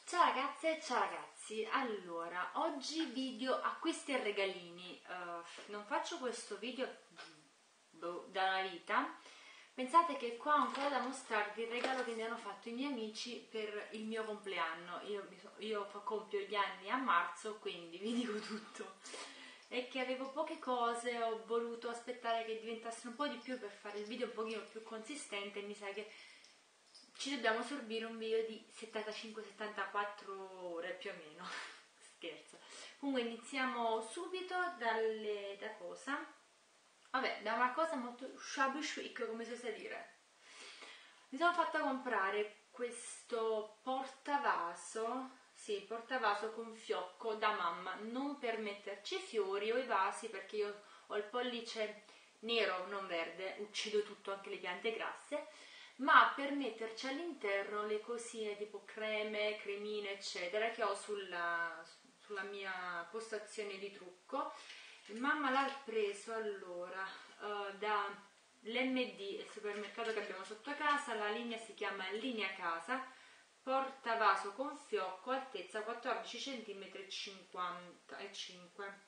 Ciao ragazze e ciao ragazzi, allora oggi video acquisti e regalini. Non faccio questo video da una vita. Pensate che qua ho ancora da mostrarvi il regalo che mi hanno fatto i miei amici per il mio compleanno. Io compio gli anni a marzo, quindi vi dico tutto. E che avevo poche cose, ho voluto aspettare che diventassero un po' di più per fare il video un pochino più consistente e mi sa che ci dobbiamo sorbire un video di 75-74 ore più o meno. Scherzo. Comunque iniziamo subito da cosa? Vabbè, da una cosa molto shabby chic, come si sa dire. Mi sono fatta comprare questo portavaso, sì, portavaso con fiocco da mamma, non per metterci i fiori o i vasi, perché io ho il pollice nero, non verde, uccido tutto, anche le piante grasse, ma per metterci all'interno le cosine tipo creme, cremine eccetera che ho sulla mia postazione di trucco. Mamma l'ha preso allora dall'MD, il supermercato che abbiamo sotto casa. La linea si chiama Linea Casa, portavaso con fiocco, altezza 14 cm e 55.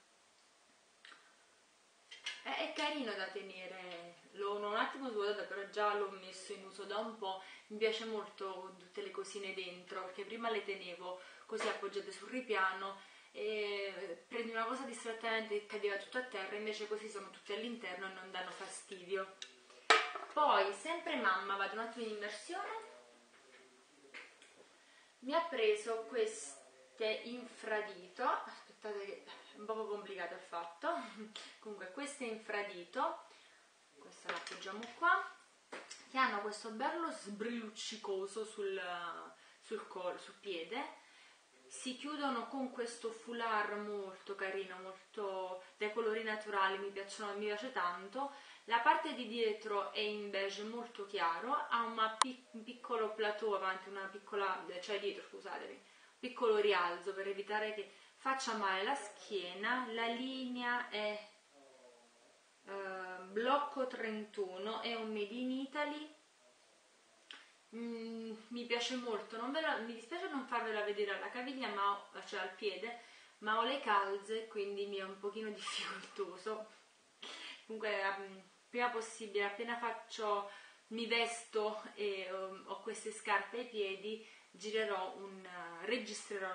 È carino da tenere, l'ho un attimo svuotato, però già l'ho messo in uso da un po'. Mi piace molto tutte le cosine dentro, perché prima le tenevo così appoggiate sul ripiano e prendi una cosa distrattamente e cadeva tutto a terra, invece così sono tutte all'interno e non danno fastidio. Poi, sempre mamma, vado un attimo in immersione, mi ha preso queste infradito, aspettate che è un po' complicato il fatto. Comunque questo è infradito, questa la appoggiamo qua, che hanno questo bello sbrilluccicoso sul piede. Si chiudono con questo foulard molto carino, molto dai colori naturali, mi piace tanto. La parte di dietro è in beige molto chiaro, ha un piccolo plateau avanti, cioè dietro, scusatemi, piccolo rialzo per evitare che faccia male la schiena. La linea è blocco 31, è un made in Italy. Mi piace molto, mi dispiace non farvela vedere alla caviglia, cioè al piede, ma ho le calze, quindi mi è un pochino difficoltoso. Comunque prima possibile, appena mi vesto e ho queste scarpe ai piedi, registrerò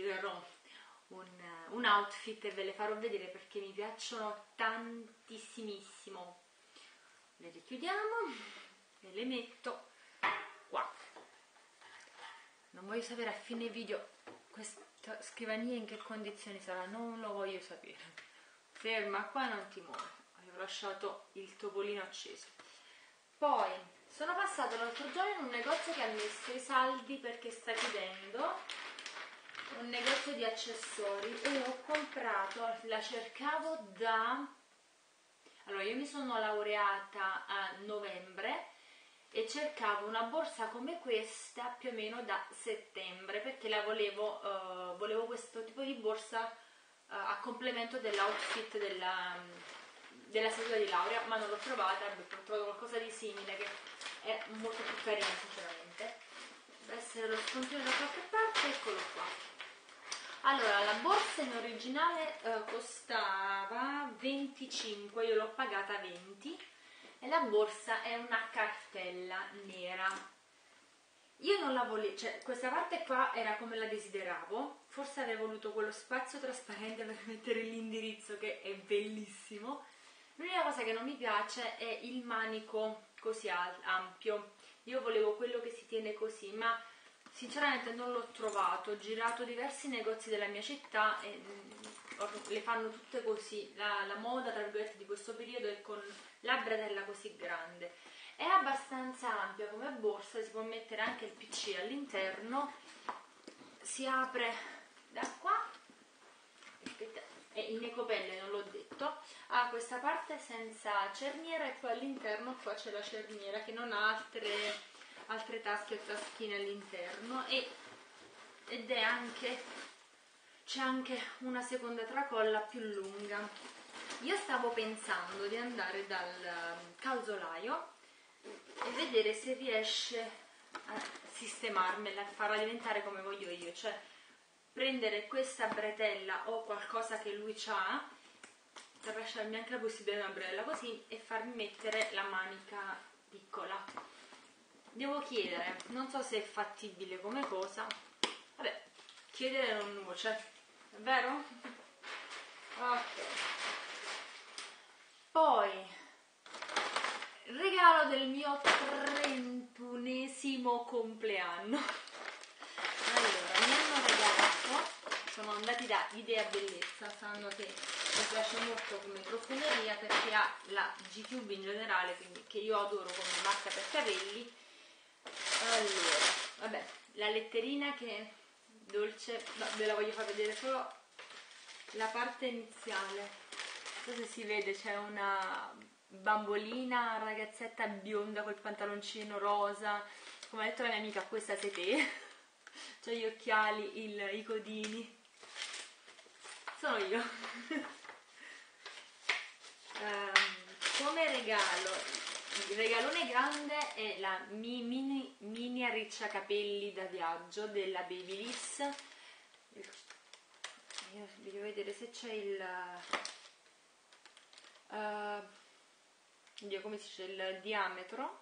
un outfit e ve le farò vedere perché mi piacciono tantissimissimo. Le richiudiamo e le metto qua. Non voglio sapere a fine video questa scrivania in che condizioni sarà, non lo voglio sapere. Ferma qua, non ti muovi. Avevo lasciato il topolino acceso. Poi sono passata l'altro giorno in un negozio che ha messo i saldi perché sta chiudendo, un negozio di accessori, e ho comprato, la cercavo allora io mi sono laureata a novembre e cercavo una borsa come questa più o meno da settembre, perché volevo questo tipo di borsa a complemento dell'outfit della seduta di laurea, ma non l'ho trovata. Ho trovato qualcosa di simile che è molto più carino sinceramente. Deve essere lo spuntino da qualche parte, eccolo qua. Allora, la borsa in originale costava 25, io l'ho pagata 20, e la borsa è una cartella nera. Io non la volevo, cioè questa parte qua era come la desideravo, forse avrei voluto quello spazio trasparente per mettere l'indirizzo, che è bellissimo. L'unica cosa che non mi piace è il manico così ampio. Io volevo quello che si tiene così, ma sinceramente non l'ho trovato. Ho girato diversi negozi della mia città e le fanno tutte così. La moda tra virgolette di questo periodo è con la bretella così grande. È abbastanza ampia come borsa, si può mettere anche il PC all'interno. Si apre da qua, è in ecopelle, non l'ho detto. Ha questa parte senza cerniera e poi all'interno qua c'è la cerniera che non ha altre tasche o taschine all'interno, ed è c'è anche una seconda tracolla più lunga. Io stavo pensando di andare dal calzolaio e vedere se riesce a sistemarmela e farla diventare come voglio io, cioè prendere questa bretella o qualcosa che lui ha per lasciarmi anche la possibilità di una bretella così e farmi mettere la manica piccola. Devo chiedere, non so se è fattibile come cosa, vabbè, chiedere non nuoce, è vero? Ok. Poi regalo del mio 31esimo compleanno. Allora, mi hanno regalato, sono andati da Idea Bellezza, sanno che mi piace molto come profumeria perché ha la G-Tube in generale, quindi che io adoro come marca per capelli. Allora, vabbè, la letterina che è dolce, no, ve la voglio far vedere solo la parte iniziale. Non so se si vede, c'è una bambolina, ragazzetta bionda col pantaloncino rosa, come ha detto la mia amica, questa sei te. C'ho gli occhiali, i codini, sono io. Come regalo, il regalone grande è la mini arricciacapelli da viaggio della Babyliss. Io voglio vedere se c'è oddio, come si dice, il diametro.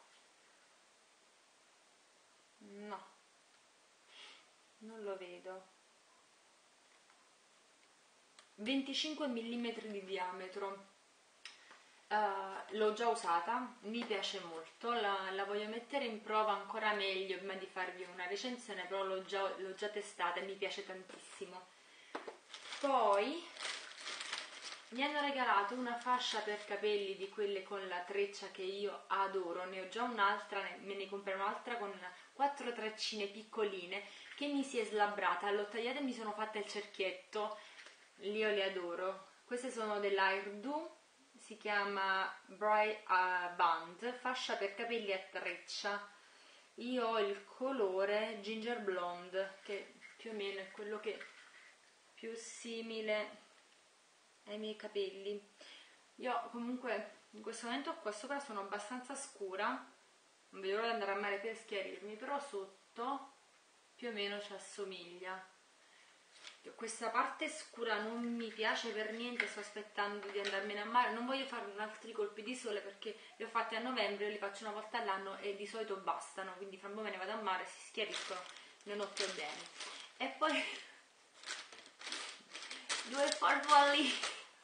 No, non lo vedo. 25 mm di diametro. L'ho già usata, mi piace molto, la voglio mettere in prova ancora meglio prima di farvi una recensione, però l'ho già testata e mi piace tantissimo. Poi mi hanno regalato una fascia per capelli di quelle con la treccia che io adoro, ne ho già un'altra, me ne comprerò un'altra con 4 treccine piccoline che mi si è slabbrata, l'ho tagliata e mi sono fatta il cerchietto, io le adoro. Queste sono dell'Airdo, si chiama Bright Band, fascia per capelli a treccia. Io ho il colore Ginger Blonde, che più o meno è quello che è più simile ai miei capelli. Io comunque in questo momento qua sopra sono abbastanza scura, non vedo l'ora di andare a mare per schiarirmi, però sotto più o meno ci assomiglia. Questa parte scura non mi piace per niente, sto aspettando di andarmene a mare, non voglio fare altri colpi di sole perché li ho fatti a novembre, li faccio una volta all'anno e di solito bastano, quindi fra un po' me ne vado a mare, si schiariscono, ne noto bene. E poi 2 farfalli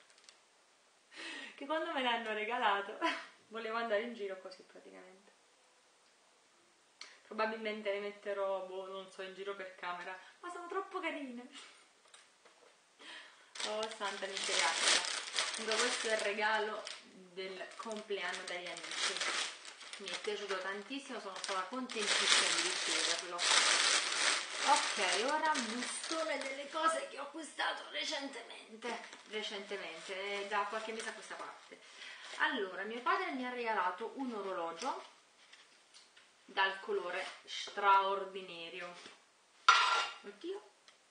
che quando me l'hanno regalato volevo andare in giro così praticamente. Probabilmente le metterò, non so, in giro per camera, ma sono troppo carine. Oh santa miseria. Quindi questo è il regalo del compleanno dagli amici. Mi è piaciuto tantissimo, sono stata contentissima di riceverlo. Ok, ora bustone delle cose che ho acquistato recentemente, da qualche mese a questa parte. Allora, mio padre mi ha regalato un orologio dal colore straordinario. Oddio.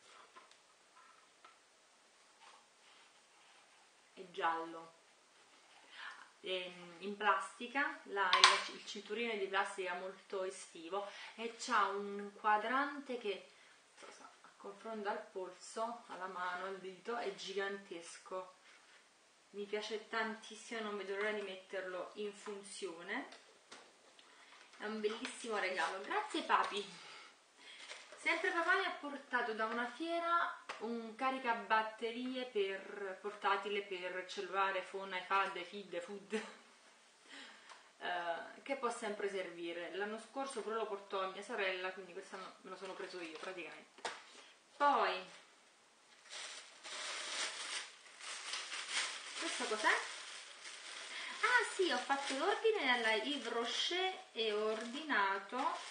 È giallo. In plastica, il cinturino è di plastica molto estivo e c'ha un quadrante che a confronto al polso, alla mano, al dito è gigantesco, mi piace tantissimo, non vedo l'ora di metterlo in funzione, è un bellissimo regalo, grazie papi. Sempre papà mi ha portato da una fiera un caricabatterie portatile per cellulare, phone, iPad, food, che può sempre servire. L'anno scorso però lo portò a mia sorella, quindi quest'anno me lo sono preso io praticamente. Poi, questo cos'è? Ah sì, ho fatto l'ordine alla Yves Rocher e ho ordinato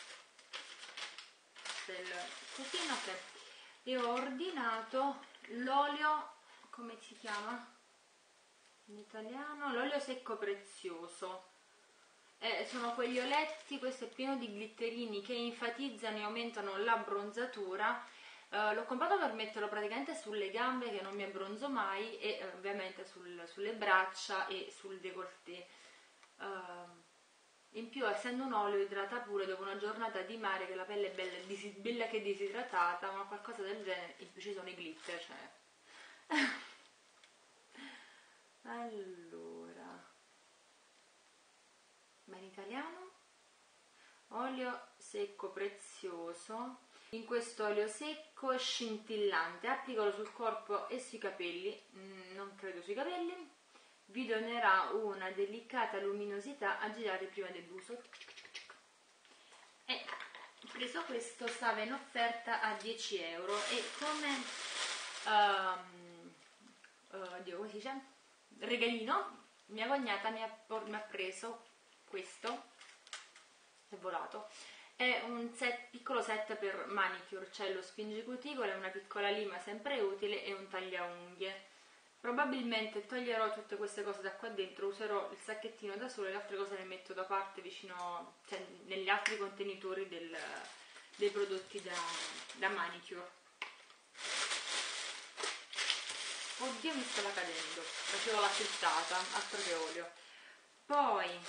e ho ordinato l'olio, come si chiama in italiano? L'olio secco prezioso. Sono quegli oletti, questo è pieno di glitterini che enfatizzano e aumentano la bronzatura. L'ho comprato per metterlo praticamente sulle gambe, che non mi abbronzo mai, e ovviamente sulle braccia e sul décolleté. In più, essendo un olio, idrata pure dopo una giornata di mare che la pelle è bella, bella che disidratata, ma qualcosa del genere. In più ci sono i glitter, cioè. Allora, ma in italiano? Olio secco prezioso. In questo olio secco e scintillante, applicalo sul corpo e sui capelli, non credo sui capelli, vi donerà una delicata luminosità a girare prima dell'uso. E preso questo, stava in offerta a 10 euro e come oddio, come si dice? Regalino, mia cognata mi ha preso questo, è volato. È un piccolo set per manicure, c'è lo spingicuticole, una piccola lima sempre utile e un tagliaunghie. Probabilmente toglierò tutte queste cose da qua dentro, userò il sacchettino da solo e le altre cose le metto da parte vicino, cioè negli altri contenitori dei prodotti da manicure. Oddio, mi stava cadendo, facevo la frittata, altro che olio. Poi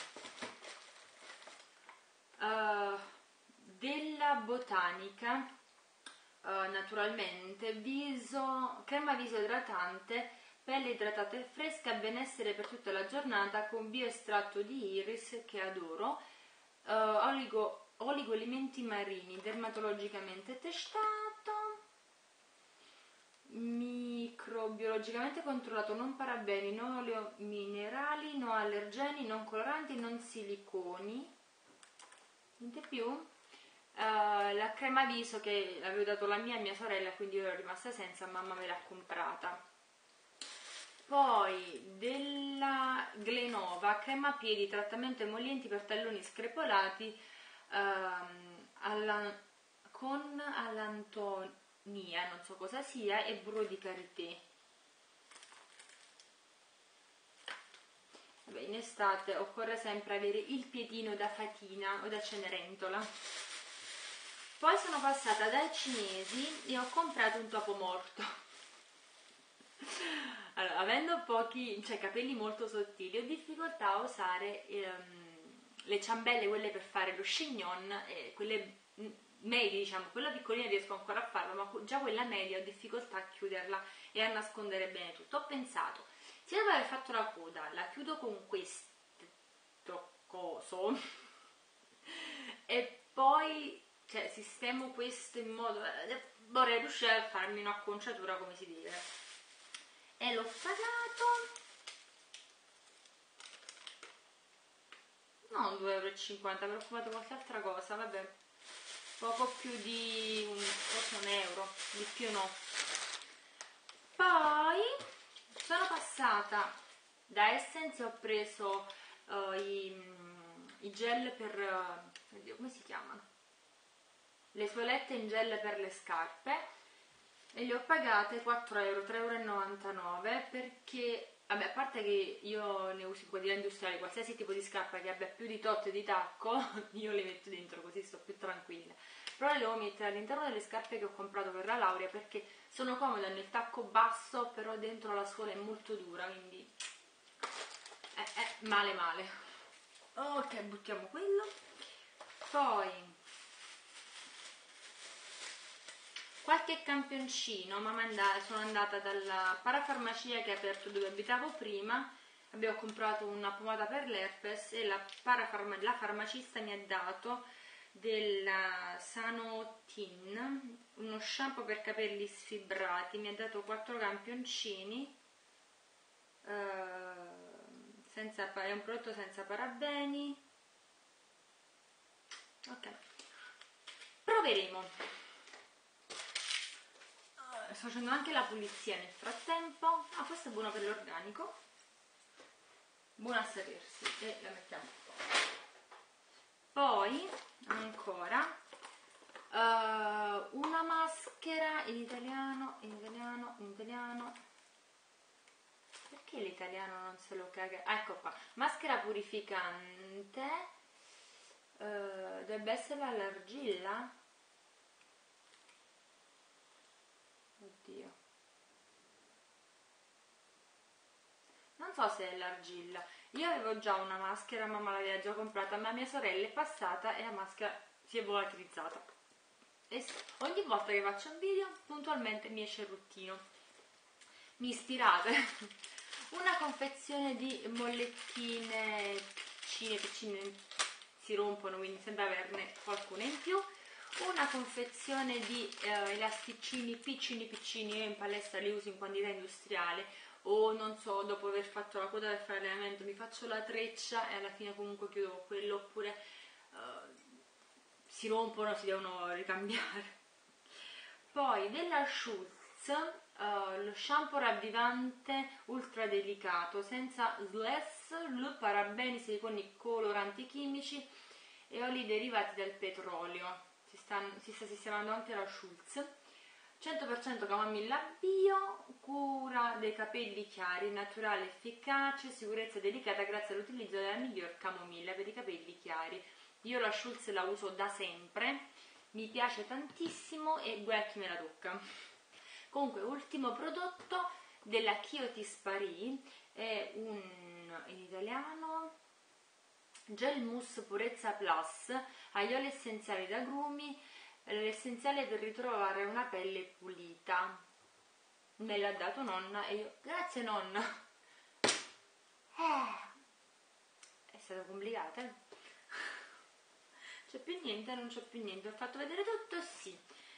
della Botanica, naturalmente, crema viso idratante, pelle idratata e fresca, benessere per tutta la giornata con bioestratto di iris che adoro, oligoelementi marini dermatologicamente testato, microbiologicamente controllato, non parabeni, no olio minerali, no allergeni, non coloranti, non siliconi. Niente più. La crema viso che avevo dato la mia a mia sorella, quindi io ero rimasta senza, mamma me l'ha comprata. Poi della Glenova, crema piedi, trattamento emollienti per talloni screpolati con allantonia, non so cosa sia, e burro di karité. Vabbè, in estate occorre sempre avere il piedino da fatina o da Cenerentola. Poi sono passata dai cinesi e ho comprato un topo morto. Allora, avendo capelli molto sottili, ho difficoltà a usare le ciambelle, quelle per fare lo chignon, e quelle medie, diciamo, quella piccolina riesco ancora a farlo, ma già quella media ho difficoltà a chiuderla e a nascondere bene tutto. Ho pensato, se dopo aver fatto la coda, la chiudo con questo coso e poi sistemo questo in modo, vorrei riuscire a farmi un'acconciatura come si deve, e l'ho pagato non 2,50 €, però ho comprato qualche altra cosa, vabbè, poco più di forse €1, di più no. Poi sono passata da Essence e ho preso i gel per oddio, come si chiamano? Le toilette in gel per le scarpe, e le ho pagate 4 euro, 3,99 € perché, vabbè, a parte che io ne uso in quantità industriale, qualsiasi tipo di scarpa che abbia più di tot di tacco io le metto dentro, così sto più tranquilla. Però le devo mettere all'interno delle scarpe che ho comprato per la laurea perché sono comode, hanno il tacco basso, però dentro la suola è molto dura, quindi male. Ok, buttiamo quello. Poi qualche campioncino, sono andata dalla parafarmacia che è aperto dove abitavo prima, abbiamo comprato una pomata per l'herpes e la farmacista mi ha dato della Sanotin, uno shampoo per capelli sfibrati, mi ha dato 4 campioncini, è un prodotto senza parabeni. Ok, proveremo. Sto facendo anche la pulizia nel frattempo. Questo è buono per l'organico, buono a sapersi, e la mettiamo qua. Poi ancora una maschera in italiano, perché l'italiano non se lo caga? Ecco qua, maschera purificante, dovrebbe essere all'argilla. Oddio, non so se è l'argilla, Io avevo già una maschera, mamma l'aveva già comprata, ma mia sorella è passata e la maschera si è volatilizzata. E ogni volta che faccio un video puntualmente mi esce il ruttino. Mi ispirate? Una confezione di mollettine piccine, si rompono, quindi sembra averne qualcuna in più. Una confezione di elasticini piccini, io in palestra li uso in quantità industriale, o non so, dopo aver fatto la coda per fare allenamento mi faccio la treccia e alla fine comunque chiudo con quello, oppure si rompono, si devono ricambiare. Poi della Schultz, lo shampoo ravvivante ultra delicato senza SLS, parabeni, siliconi, coloranti chimici e oli derivati dal petrolio. Si sta sistemando anche la Schultz. 100% camomilla bio, cura dei capelli chiari, naturale, efficace, sicurezza delicata grazie all'utilizzo della miglior camomilla per i capelli chiari. Io la Schultz la uso da sempre, mi piace tantissimo e guarda chi me la tocca. Comunque, ultimo prodotto della Kiotis Paris, è in italiano Gel Mousse Purezza Plus, aioli essenziali d'agrumi, l'essenziale per ritrovare una pelle pulita. Me l'ha dato nonna e io, grazie nonna. È stato complicato, eh? C'è più niente, non c'è più niente, ho fatto vedere tutto, sì.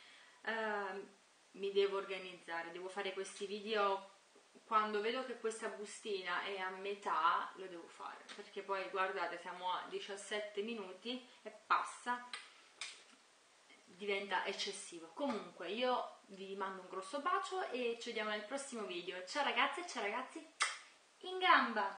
Mi devo organizzare, devo fare questi video quando vedo che questa bustina è a metà, lo devo fare, perché poi guardate, siamo a 17 minuti e passa, diventa eccessivo. Comunque io vi mando un grosso bacio e ci vediamo nel prossimo video. Ciao ragazze e ciao ragazzi, in gamba!